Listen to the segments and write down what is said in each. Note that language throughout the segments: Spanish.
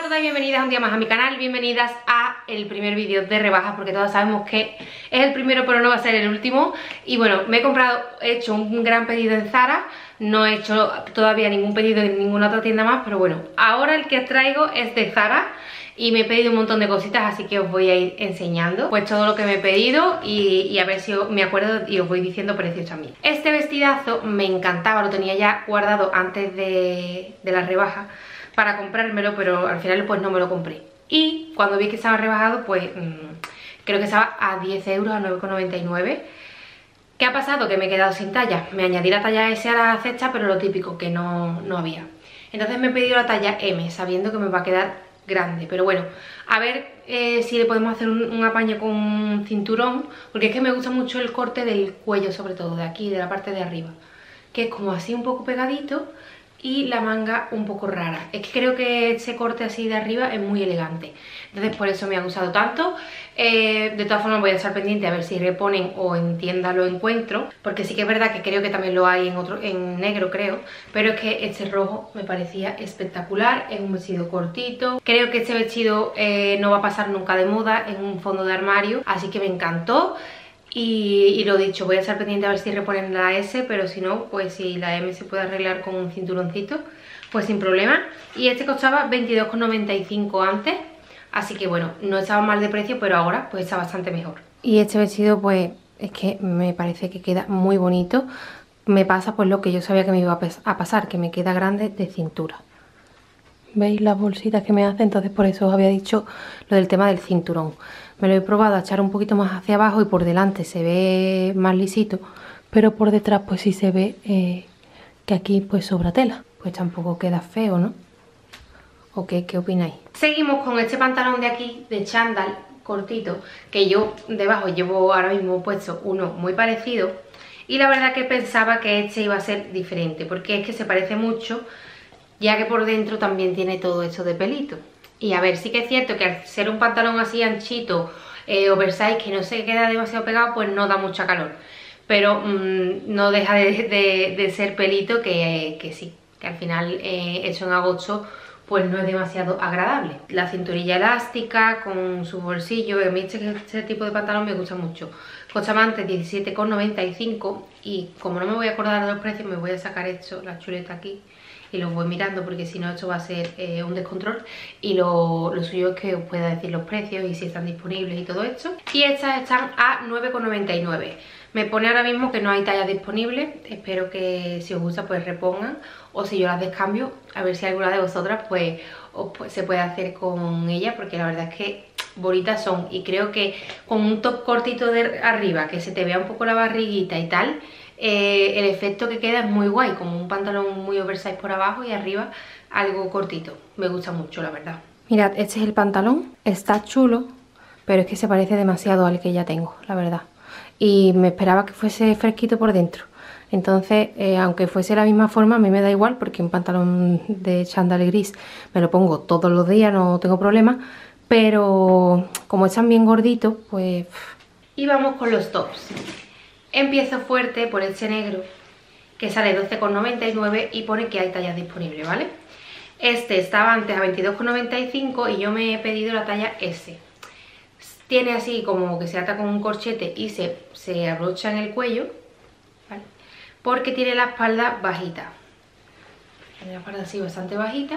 todas y bienvenidas un día más a mi canal, bienvenidas a el primer vídeo de rebajas, porque todas sabemos que es el primero pero no va a ser el último. Y bueno, he hecho un gran pedido en Zara, no he hecho todavía ningún pedido en ninguna otra tienda más, pero bueno, ahora el que os traigo es de Zara y me he pedido un montón de cositas, así que os voy a ir enseñando pues todo lo que me he pedido y a ver si me acuerdo y os voy diciendo precios también. Este vestidazo me encantaba, lo tenía ya guardado antes de la rebaja para comprármelo, pero al final pues no me lo compré. Y cuando vi que estaba rebajado, pues creo que estaba a 10 euros, a 9,99. ¿Qué ha pasado? Que me he quedado sin talla. Me añadí la talla S a la cesta, pero lo típico, que no había. Entonces me he pedido la talla M, sabiendo que me va a quedar grande. Pero bueno, a ver si le podemos hacer un apaño con un cinturón, porque es que me gusta mucho el corte del cuello, sobre todo de aquí, de la parte de arriba, que es como así un poco pegadito, y la manga un poco rara. Es que creo que ese corte así de arriba es muy elegante, entonces por eso me ha gustado tanto. De todas formas voy a estar pendiente a ver si reponen o en tienda lo encuentro, porque sí que es verdad que creo que también lo hay en negro, creo, pero es que este rojo me parecía espectacular. Es un vestido cortito, creo que este vestido no va a pasar nunca de moda, es un fondo de armario, así que me encantó. Y lo dicho, voy a estar pendiente a ver si reponen la S, pero si no, pues si la M se puede arreglar con un cinturoncito, pues sin problema. Y este costaba 22,95 antes, así que bueno, no estaba mal de precio, pero ahora pues está bastante mejor. Y este vestido pues es que me parece que queda muy bonito. Me pasa pues lo que yo sabía que me iba a pasar, que me queda grande de cintura. ¿Veis las bolsitas que me hace? Entonces por eso os había dicho lo del tema del cinturón. Me lo he probado a echar un poquito más hacia abajo y por delante se ve más lisito, pero por detrás pues sí se ve que aquí pues sobra tela. Pues tampoco queda feo, ¿no? ¿O qué opináis? Seguimos con este pantalón de aquí, de chándal cortito, que yo debajo llevo ahora mismo puesto uno muy parecido. Y la verdad que pensaba que este iba a ser diferente, porque es que se parece mucho, ya que por dentro también tiene todo esto de pelito. Y a ver, sí que es cierto que al ser un pantalón así anchito, oversize, que no se queda demasiado pegado, pues no da mucha calor. Pero no deja de ser pelito, que sí, que al final eso en agosto pues no es demasiado agradable. La cinturilla elástica con su bolsillo, a mí este tipo de pantalón me gusta mucho. Costaba antes 17,95 y como no me voy a acordar de los precios, me voy a sacar esto, la chuleta aquí, y los voy mirando, porque si no esto va a ser un descontrol. Y lo suyo es que os pueda decir los precios y si están disponibles y todo esto. Y estas están a 9,99. Me pone ahora mismo que no hay tallas disponibles. Espero que si os gusta pues repongan, o si yo las descambio, a ver si alguna de vosotras pues se puede hacer con ella, porque la verdad es que bonitas son. Y creo que con un top cortito de arriba, que se te vea un poco la barriguita y tal, el efecto que queda es muy guay, como un pantalón muy oversize por abajo y arriba algo cortito. Me gusta mucho, la verdad. Mirad, este es el pantalón, está chulo, pero es que se parece demasiado al que ya tengo, la verdad. Y me esperaba que fuese fresquito por dentro. Entonces, aunque fuese la misma forma, a mí me da igual, porque un pantalón de chándal gris me lo pongo todos los días, no tengo problema. Pero como están bien gorditos, pues... Y vamos con los tops. Empiezo fuerte por este negro, que sale 12,99 y pone que hay tallas disponibles, ¿vale? Este estaba antes a 22,95 y yo me he pedido la talla S. Tiene así como que se ata con un corchete y se abrocha en el cuello, ¿vale? Porque tiene la espalda bajita. Tiene la espalda así bastante bajita.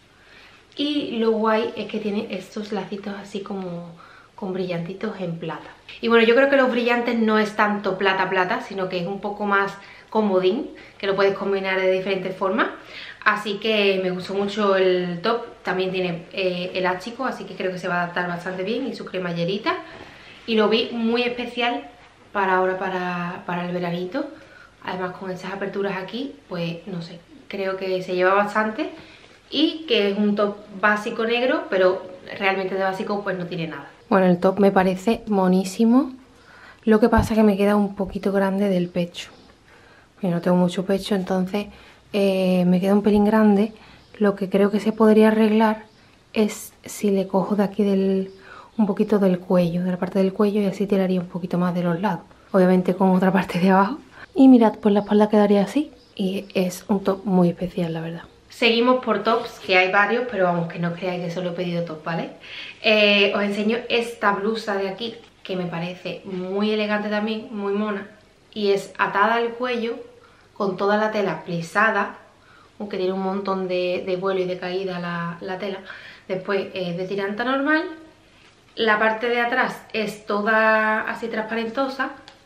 Y lo guay es que tiene estos lacitos así como con brillantitos en plata. Y bueno, yo creo que los brillantes no es tanto plata, sino que es un poco más comodín, que lo puedes combinar de diferentes formas. Así que me gustó mucho el top. También tiene elástico, así que creo que se va a adaptar bastante bien, y su cremallerita. Y lo vi muy especial para ahora, para el veranito. Además con estas aperturas aquí, pues no sé, creo que se lleva bastante. Y que es un top básico negro, pero realmente de básico pues no tiene nada. Bueno, el top me parece monísimo. Lo que pasa es que me queda un poquito grande del pecho. Yo no tengo mucho pecho, entonces me queda un pelín grande. Lo que creo que se podría arreglar es si le cojo de aquí un poquito del cuello, de la parte del cuello, y así tiraría un poquito más de los lados. Obviamente con otra parte de abajo. Y mirad, pues la espalda quedaría así. Y es un top muy especial, la verdad. Seguimos por tops, que hay varios, pero vamos, que no os creáis que solo he pedido top, ¿vale? Os enseño esta blusa de aquí, que me parece muy elegante también, muy mona. Y es atada al cuello, con toda la tela plisada, aunque tiene un montón de vuelo y de caída la tela. Después de tiranta normal. La parte de atrás es toda así transparentosa,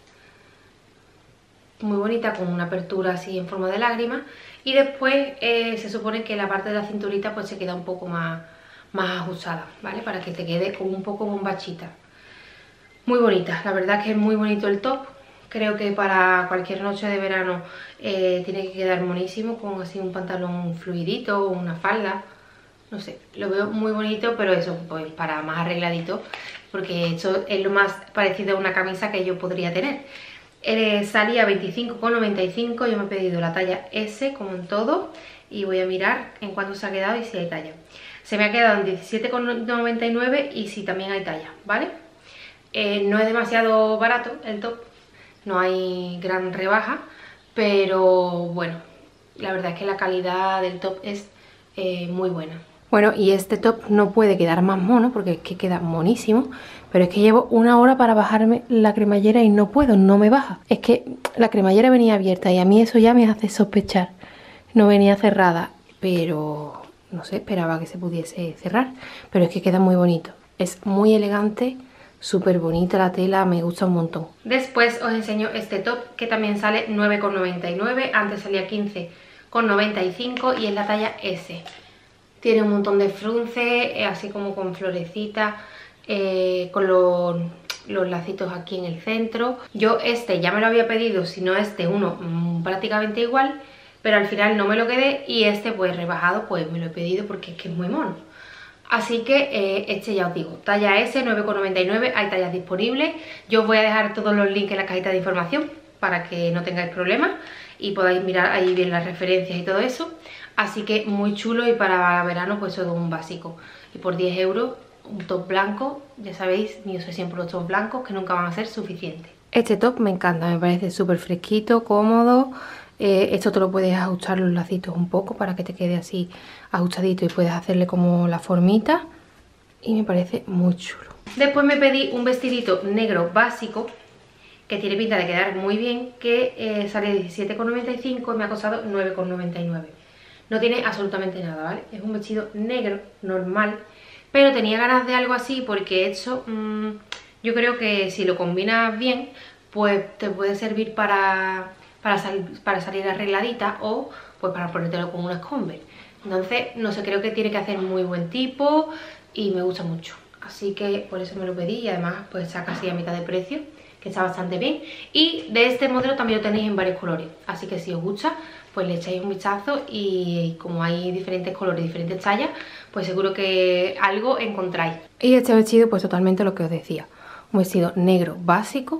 muy bonita, con una apertura así en forma de lágrima. Y después se supone que la parte de la cinturita pues se queda un poco más ajustada, ¿vale? Para que te quede como un poco bombachita. Muy bonita, la verdad que es muy bonito el top. Creo que para cualquier noche de verano tiene que quedar monísimo, con así un pantalón fluidito o una falda. No sé, lo veo muy bonito, pero eso pues para más arregladito, porque esto es lo más parecido a una camisa que yo podría tener. Salía 25,95, yo me he pedido la talla S como en todo y voy a mirar en cuánto se ha quedado y si hay talla. Se me ha quedado en 17,99 y si también hay talla, ¿vale? No es demasiado barato el top, no hay gran rebaja, pero bueno, la verdad es que la calidad del top es muy buena. Bueno, y este top no puede quedar más mono porque es que queda monísimo, pero es que llevo una hora para bajarme la cremallera y no puedo, no me baja. Es que la cremallera venía abierta y a mí eso ya me hace sospechar. No venía cerrada, pero no sé, esperaba que se pudiese cerrar, pero es que queda muy bonito. Es muy elegante, súper bonita la tela, me gusta un montón. Después os enseño este top que también sale 9,99, antes salía 15,95 y es la talla S. Tiene un montón de frunce, así como con florecitas, con los lacitos aquí en el centro. Yo este ya me lo había pedido, si no este uno prácticamente igual, pero al final no me lo quedé y este pues rebajado pues me lo he pedido porque es que es muy mono. Así que este ya os digo, talla S, 9,99, hay tallas disponibles. Yo os voy a dejar todos los links en la cajita de información para que no tengáis problemas y podáis mirar ahí bien las referencias y todo eso. Así que muy chulo y para verano pues todo un básico. Y por 10 euros un top blanco, ya sabéis, yo uso siempre los tops blancos que nunca van a ser suficientes. Este top me encanta, me parece súper fresquito, cómodo. Esto te lo puedes ajustar los lacitos un poco para que te quede así ajustadito y puedes hacerle como la formita. Y me parece muy chulo. Después me pedí un vestidito negro básico que tiene pinta de quedar muy bien, que sale 17,95 y me ha costado 9,99. No tiene absolutamente nada, ¿vale? Es un vestido negro, normal, pero tenía ganas de algo así porque esto yo creo que si lo combinas bien, pues te puede servir para salir arregladita o pues para ponértelo con unas Converse. Entonces, no sé, creo que tiene que hacer muy buen tipo y me gusta mucho. Así que por eso me lo pedí y además pues está casi a mitad de precio, que está bastante bien. Y de este modelo también lo tenéis en varios colores, así que si os gusta pues le echáis un vistazo y como hay diferentes colores, diferentes tallas, pues seguro que algo encontráis. Y este vestido pues totalmente lo que os decía, un vestido negro básico,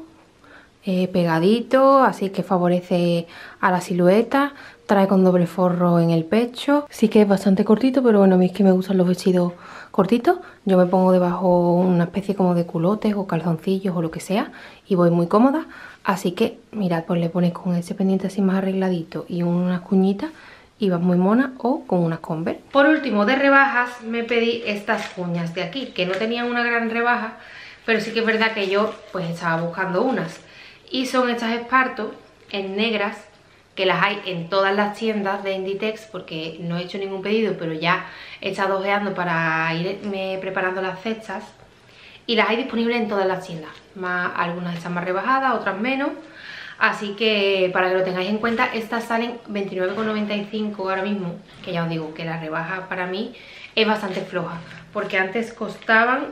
pegadito, así que favorece a la silueta, trae con doble forro en el pecho, sí que es bastante cortito, pero bueno, a mí es que me gustan los vestidos cortitos, yo me pongo debajo una especie como de culotes o calzoncillos o lo que sea y voy muy cómoda, así que mirad, pues le pones con ese pendiente así más arregladito y unas cuñitas y vas muy mona, o con unas Converse. Por último, de rebajas me pedí estas cuñas de aquí, que no tenían una gran rebaja, pero sí que es verdad que yo pues estaba buscando unas. Y son estas esparto en negras, que las hay en todas las tiendas de Inditex, porque no he hecho ningún pedido, pero ya he estado ojeando para irme preparando las cestas. Y las hay disponibles en todas las tiendas, algunas están más rebajadas, otras menos. Así que para que lo tengáis en cuenta, estas salen 29,95 ahora mismo, que ya os digo que la rebaja para mí es bastante floja, porque antes costaban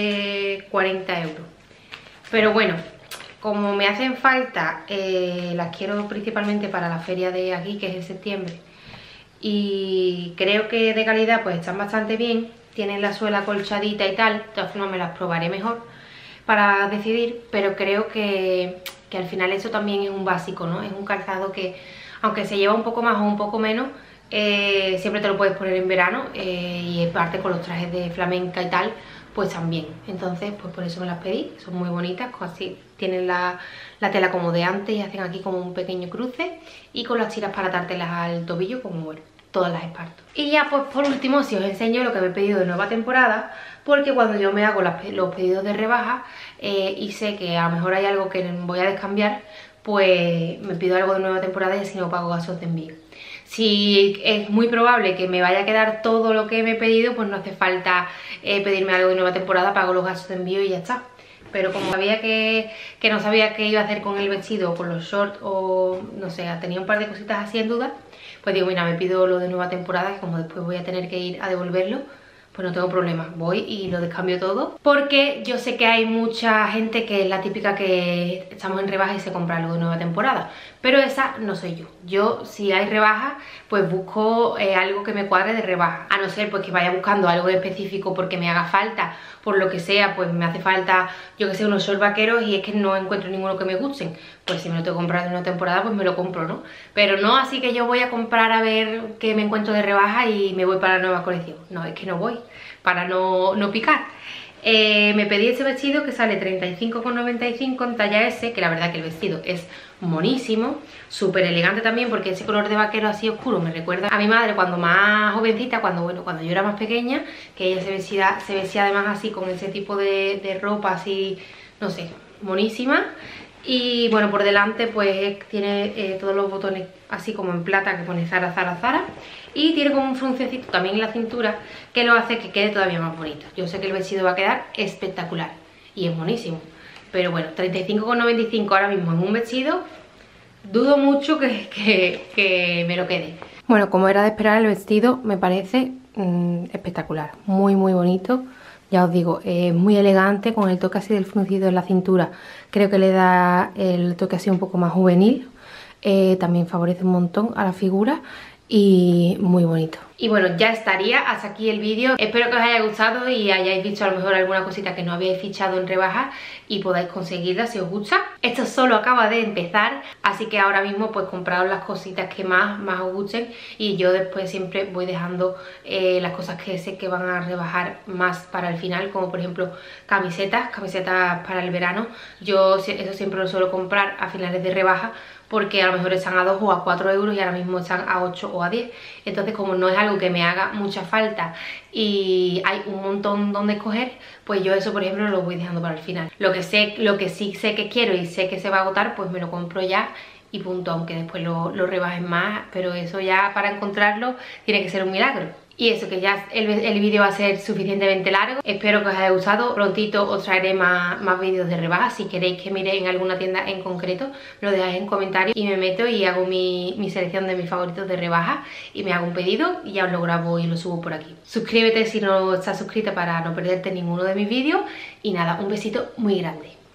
40 euros. Pero bueno, como me hacen falta, las quiero principalmente para la feria de aquí, que es en septiembre, y creo que de calidad pues están bastante bien, tienen la suela colchadita y tal, de todas formas me las probaré mejor para decidir, pero creo que al final eso también es un básico, ¿no? Es un calzado que, aunque se lleva un poco más o un poco menos, siempre te lo puedes poner en verano, y aparte con los trajes de flamenca y tal, pues también. Entonces pues por eso me las pedí, son muy bonitas, así tienen la tela como de antes y hacen aquí como un pequeño cruce, y con las tiras para atártelas al tobillo, como bueno, todas las esparto. Y ya pues por último, si os enseño lo que me he pedido de nueva temporada, porque cuando yo me hago los pedidos de rebaja y sé que a lo mejor hay algo que voy a descambiar, pues me pido algo de nueva temporada y así no pago gastos de envío. Si es muy probable que me vaya a quedar todo lo que me he pedido, pues no hace falta pedirme algo de nueva temporada, pago los gastos de envío y ya está. Pero como sabía que no sabía qué iba a hacer con el vestido o con los shorts o no sé, tenía un par de cositas así en duda, pues digo, mira, me pido lo de nueva temporada, que como después voy a tener que ir a devolverlo, pues no tengo problema, voy y lo descambio todo. Porque yo sé que hay mucha gente que es la típica que estamos en rebaja y se compra algo de nueva temporada, pero esa no soy yo. Yo, si hay rebaja, pues busco algo que me cuadre de rebaja, a no ser pues que vaya buscando algo específico porque me haga falta, por lo que sea, pues me hace falta, yo que sé, unos shorts vaqueros y es que no encuentro ninguno que me gusten, pues si me lo tengo que comprar de una temporada, pues me lo compro, ¿no? Pero no así que yo voy a comprar a ver qué me encuentro de rebaja y me voy para la nueva colección. No, es que no voy, para no picar. Me pedí este vestido que sale 35,95 en talla S, que la verdad que el vestido es monísimo, súper elegante también, porque ese color de vaquero así oscuro me recuerda a mi madre cuando más jovencita, cuando yo era más pequeña, que ella se vestía además así con ese tipo de ropa así, no sé, monísima. Y bueno, por delante pues tiene todos los botones así como en plata que pone Zara, Zara, Zara. Y tiene como un fruncecito también en la cintura que lo hace que quede todavía más bonito. Yo sé que el vestido va a quedar espectacular y es monísimo. Pero bueno, 35,95 ahora mismo en un vestido, dudo mucho que me lo quede. Bueno, como era de esperar, el vestido me parece espectacular, muy muy bonito. Ya os digo, es muy elegante, con el toque así del fruncido en la cintura. Creo que le da el toque así un poco más juvenil. También favorece un montón a la figura y muy bonito. Y bueno, ya estaría hasta aquí el vídeo. Espero que os haya gustado y hayáis visto a lo mejor alguna cosita que no habíais fichado en rebaja y podáis conseguirla si os gusta. Esto solo acaba de empezar, así que ahora mismo pues compraos las cositas que más os gusten y yo después siempre voy dejando las cosas que sé que van a rebajar más para el final, como por ejemplo camisetas para el verano. Yo eso siempre lo suelo comprar a finales de rebaja, porque a lo mejor están a 2 o a 4 euros y ahora mismo están a 8 o a 10. Entonces, como no es algo que me haga mucha falta y hay un montón donde escoger, pues yo eso, por ejemplo, lo voy dejando para el final. Lo que sí sé que quiero y sé que se va a agotar, pues me lo compro ya y punto, aunque después lo rebajen más, pero eso ya para encontrarlo tiene que ser un milagro. Y eso, que ya el vídeo va a ser suficientemente largo. Espero que os haya gustado. Prontito os traeré más vídeos de rebajas. Si queréis que mire en alguna tienda en concreto, me lo dejáis en comentarios y me meto y hago mi selección de mis favoritos de rebajas y me hago un pedido y ya os lo grabo y lo subo por aquí. Suscríbete si no estás suscrita para no perderte ninguno de mis vídeos. Y nada, un besito muy grande.